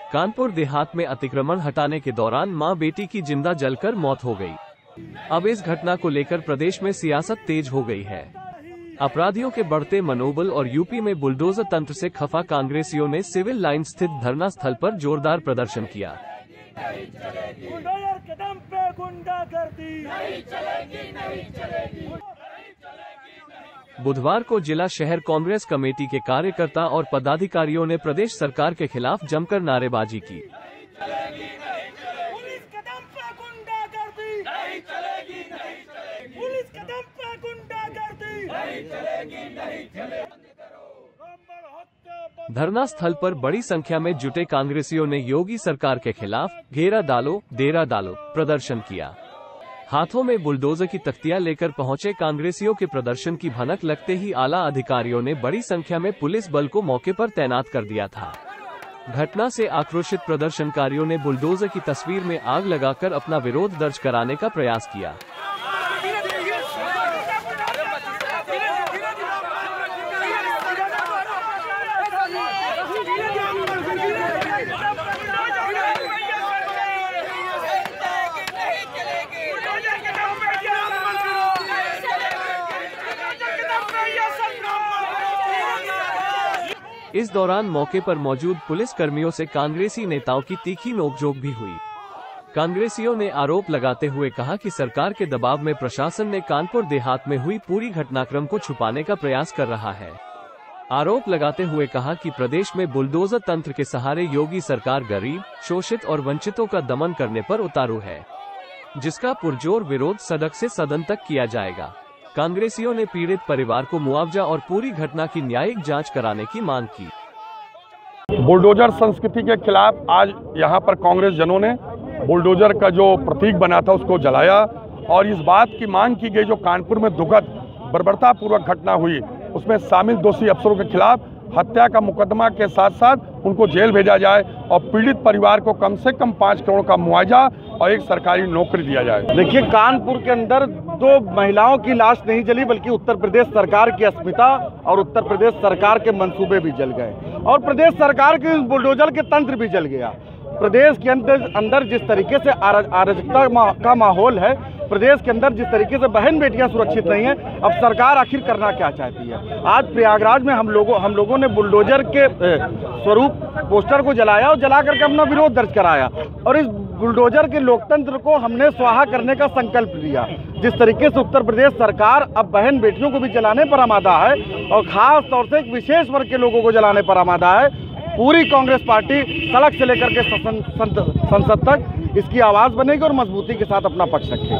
कानपुर देहात में अतिक्रमण हटाने के दौरान मां बेटी की जिंदा जलकर मौत हो गई। अब इस घटना को लेकर प्रदेश में सियासत तेज हो गई है। अपराधियों के बढ़ते मनोबल और यूपी में बुलडोजर तंत्र से खफा कांग्रेसियों ने सिविल लाइन स्थित धरना स्थल पर जोरदार प्रदर्शन किया। बुधवार को जिला शहर कांग्रेस कमेटी के कार्यकर्ता और पदाधिकारियों ने प्रदेश सरकार के खिलाफ जमकर नारेबाजी की। धरना स्थल पर बड़ी संख्या में जुटे कांग्रेसियों ने योगी सरकार के खिलाफ घेरा डालो डेरा डालो प्रदर्शन किया। हाथों में बुलडोजर की तख्तियां लेकर पहुंचे कांग्रेसियों के प्रदर्शन की भनक लगते ही आला अधिकारियों ने बड़ी संख्या में पुलिस बल को मौके पर तैनात कर दिया था। घटना से आक्रोशित प्रदर्शनकारियों ने बुलडोजर की तस्वीर में आग लगाकर अपना विरोध दर्ज कराने का प्रयास किया। इस दौरान मौके पर मौजूद पुलिस कर्मियों से कांग्रेसी नेताओं की तीखी नोकझोंक भी हुई। कांग्रेसियों ने आरोप लगाते हुए कहा कि सरकार के दबाव में प्रशासन ने कानपुर देहात में हुई पूरी घटनाक्रम को छुपाने का प्रयास कर रहा है। आरोप लगाते हुए कहा कि प्रदेश में बुलडोजर तंत्र के सहारे योगी सरकार गरीब, शोषित और वंचितों का दमन करने पर उतारू है, जिसका पुरजोर विरोध सदन से सदन तक किया जाएगा। कांग्रेसियों ने पीड़ित परिवार को मुआवजा और पूरी घटना की न्यायिक जांच कराने की मांग की। बुलडोजर संस्कृति के खिलाफ आज यहां पर कांग्रेस जनों ने बुलडोजर का जो प्रतीक बना था उसको जलाया और इस बात की मांग की गई जो कानपुर में दुखद बर्बरतापूर्वक घटना हुई उसमें शामिल दोषी अफसरों के खिलाफ हत्या का मुकदमा के साथ साथ उनको जेल भेजा जाए और पीड़ित परिवार को कम से कम 5 करोड़ का मुआवजा और एक सरकारी नौकरी दिया जाए। देखिए, कानपुर के अंदर 2 महिलाओं की लाश नहीं जली बल्कि उत्तर प्रदेश सरकार की अस्मिता और उत्तर प्रदेश सरकार के मंसूबे भी जल गए और प्रदेश सरकार के बुलडोजर के तंत्र भी जल गया। प्रदेश के अंदर जिस तरीके से अराजकता का माहौल है, प्रदेश के अंदर जिस तरीके से बहन बेटियां सुरक्षित नहीं है, अब सरकार आखिर करना क्या चाहती है। आज प्रयागराज में हम लोगों ने बुलडोजर के स्वरूप पोस्टर को जलाया और जला करके अपना विरोध दर्ज कराया और इस बुलडोजर के लोकतंत्र को हमने स्वाहा करने का संकल्प लिया। जिस तरीके से उत्तर प्रदेश सरकार अब बहन बेटियों को भी जलाने पर आमादा है और खास तौर से एक विशेष वर्ग के लोगों को जलाने पर आमादा है, पूरी कांग्रेस पार्टी सड़क से लेकर के संसद तक इसकी आवाज़ बनेगी और मजबूती के साथ अपना पक्ष रखेगी।